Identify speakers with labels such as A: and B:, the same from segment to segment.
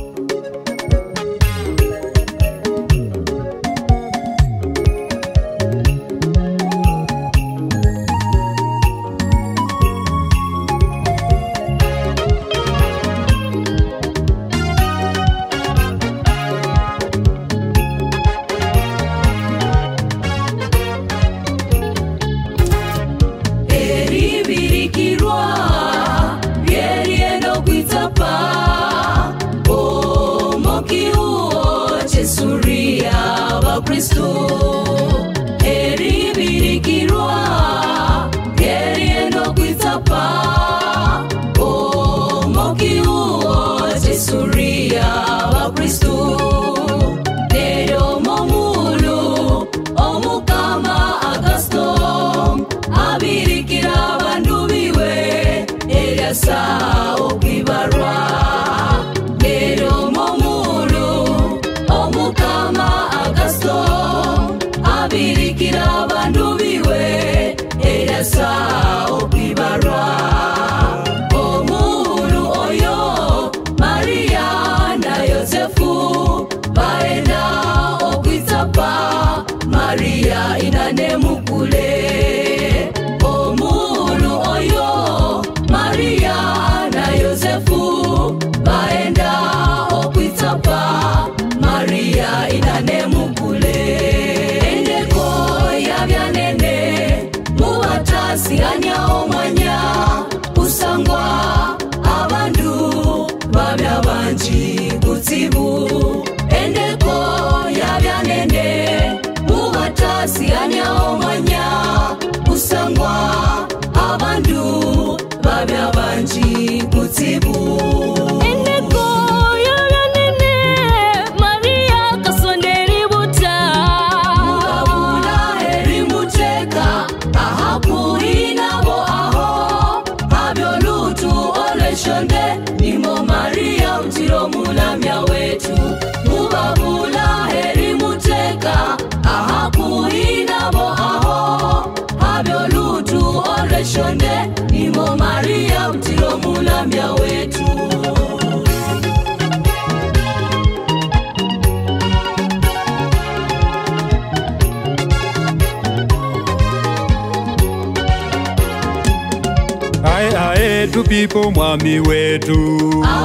A: People mwami wetu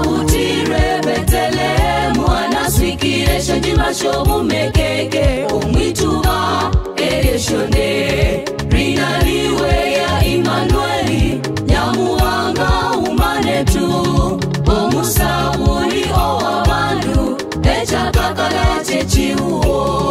B: Autire Betelehemu anaswikire shonjima shobu mekeke umwituba ereshonde rinaliwe ya Immanueli nyamuwanga umanetu omusabuli owabandu echakakala chechiuo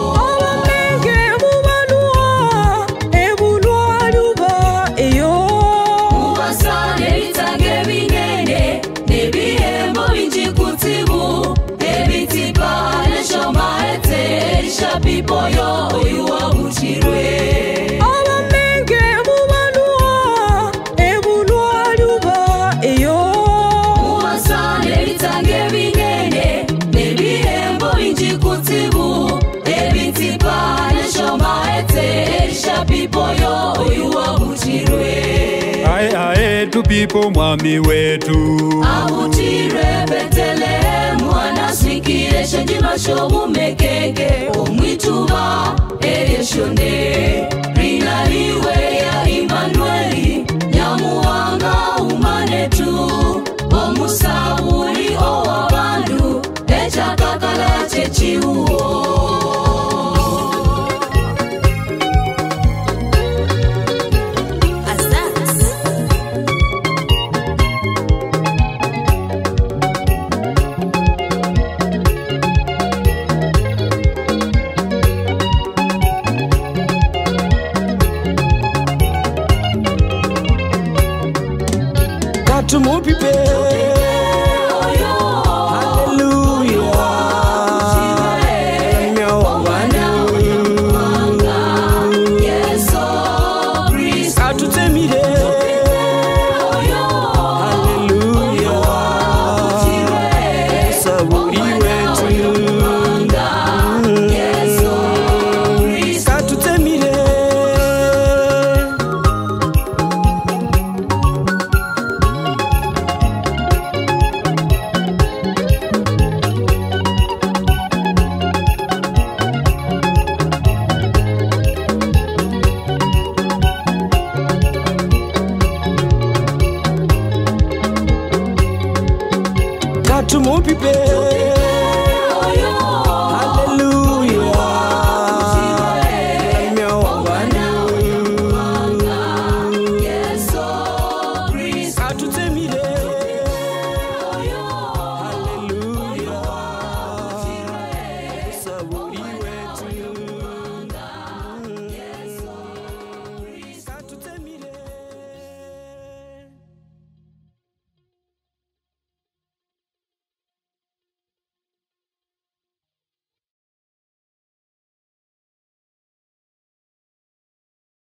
B: People yo you abuchirwe
C: Abamenge mubanua ebulwa luba eyo
B: Muwasane bitange binene nebihembo injikutibu ebitipa neshoma ete Isha people yo you abuchirwe
A: Ae tu people mwami wetu
B: Abuchirwe Betelehemu anaswikire shonjima shobu mekeke umwituba ereshonde rinaliwe ya Immanueli nyamuwanga umanetu omusabuli owabandu echakakala chechiuo
C: tumupipe